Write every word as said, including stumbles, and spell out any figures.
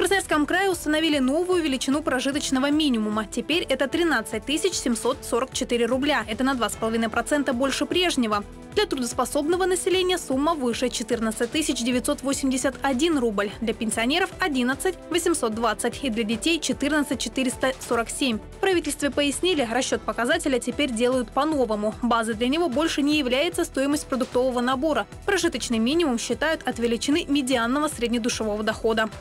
Красноярском крае установили новую величину прожиточного минимума. Теперь это тринадцать тысяч семьсот сорок четыре рубля. Это на два с половиной процента больше прежнего. Для трудоспособного населения сумма выше – четырнадцать тысяч девятьсот восемьдесят один рубль. Для пенсионеров – одиннадцать тысяч восемьсот двадцать и для детей – четырнадцать тысяч четыреста сорок семь. В правительстве пояснили, расчет показателя теперь делают по-новому. Базой для него больше не является стоимость продуктового набора. Прожиточный минимум считают от величины медианного среднедушевого дохода.